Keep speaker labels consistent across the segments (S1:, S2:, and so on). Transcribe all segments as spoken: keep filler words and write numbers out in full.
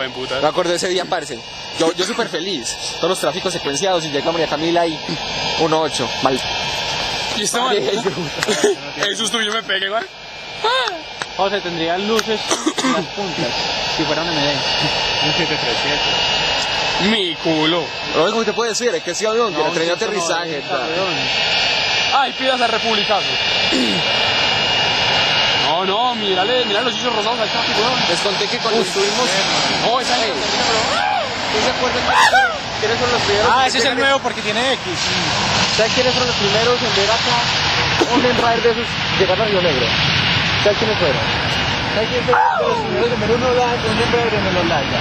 S1: Me acuerdo de ese día, parce. Yo, yo súper feliz. Todos los tráficos secuenciados y llega María Camila y uno ocho. Mal.
S2: ¿Y este mal? El susto yo me pegué, güey.
S3: José, tendría luces en las puntas si fuera un M D.
S4: Un siete tres siete.
S2: Mi culo.
S1: Lo único que te puedo decir es que ese avión que no, tren de aterrizaje.
S2: Ay, pidas al republicano. No, no, mírale, mírale los chichos rosados al tráfico, weón.
S1: Les conté que cuando estuvimos...
S2: No, esa es...
S1: ¿Tú se acuerdas quiénes son los primeros?
S3: Ah, ese es el nuevo porque tiene X.
S1: ¿Sabes quiénes fueron los primeros en ver acá un Embraer de esos llegar a Río Negro? ¿Sabes quiénes fueron? ¿Sabes quiénes fueron los primeros en ver un Holanda, un Embraer en el Holanda?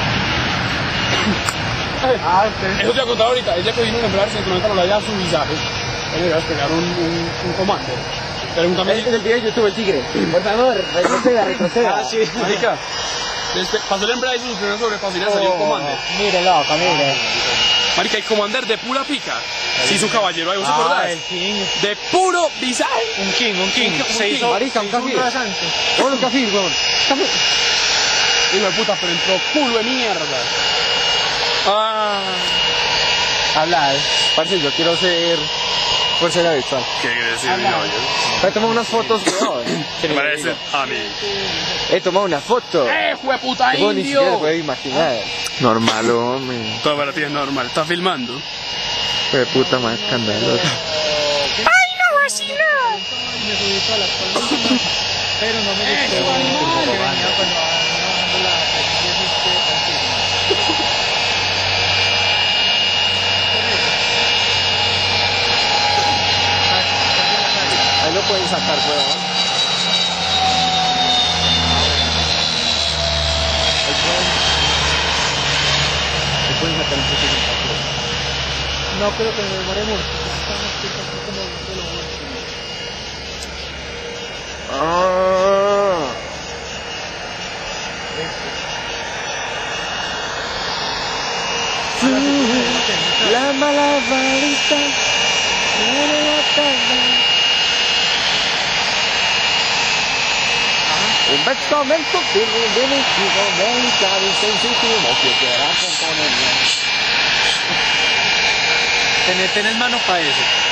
S3: Ah, usted.
S2: Eso te voy a contar ahorita. Ella que vino a Embraer ciento noventa lo a su visaje. Él le iba a pegar un, un, un comando. Pregúntame.
S1: En el video de YouTube, el tigre. Por favor, retroceda, retroceda.
S3: Ah, sí.
S2: Marica, desde, pasó el Embraer y sus primeros sobrepasos y le salió un commander.
S3: Mire, loco, mire.
S2: Marica, el commander de pura pica. Sí, su caballero ahí, ¿vos te
S3: Ah,
S2: acordás?
S3: el King.
S2: De puro visaje.
S3: Un King, un King.
S2: Un
S3: Se
S2: King.
S3: hizo,
S1: Marica, un
S3: se hizo
S1: café.
S3: rasante.
S1: Bueno, un café, weón. Café.
S2: Hijo de puta, pero entró culo de mierda. Ah.
S3: Habla, eh.
S1: Parce, yo quiero ser fuerza de virtual.
S2: Qué agresivo,
S3: Habla.
S2: yo.
S1: Voy a tomar unas fotos, weón.
S2: Me parece a mí.
S1: He tomado una foto.
S2: ¡Eh, jueputa
S1: Yo ni siquiera
S2: indio!
S1: puedo imaginar. Normal, hombre.
S2: Todo para ti es normal. ¿Estás filmando?
S1: Fue puta más escandaloso.
S2: ¡Ay, no, así no!
S3: Me subí todas las palmas, pero no me gustó. Que venía cuando bajando la
S1: Ahí lo pueden sacar, weón. Ahí pueden, ahí pueden sacar un poquito de papel.
S3: No creo que me demoremos. Estamos como de lo
S1: Ah. La malabarista. Un vestimento definitivo, delicado y sensitivo que quieras componer.
S3: Tenés, tenés mano para eso.